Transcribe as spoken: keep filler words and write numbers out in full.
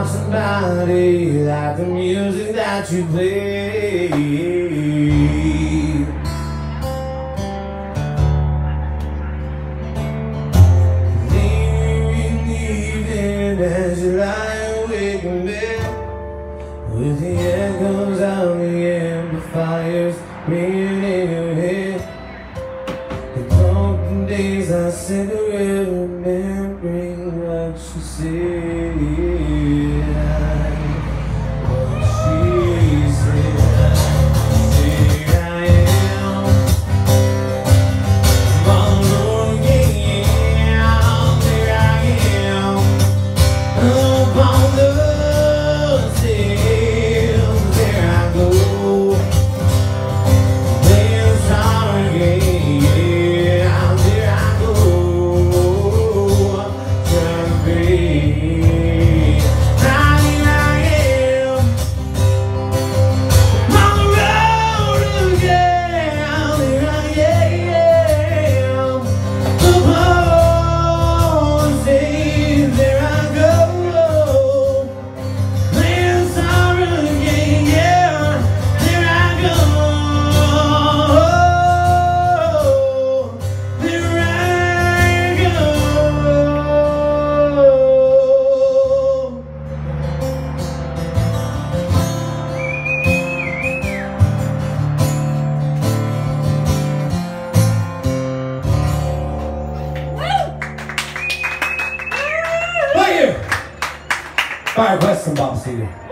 about somebody like the music that you play. Leaving the evening as you lie awake in bed, with the echoes of the amplifiers ringing in your head. The broken days are cigarette remembering what she said. What she said. Here I am, on the road again. There I am, up on the stairs. There I go, playing sorry again. There I go, trying to be. Now here I am, on the road again. There I am, up on the stairs. There I go, playing sorry again. Yeah, there I go, there I go. Thank you. Fire West and Bob Seger.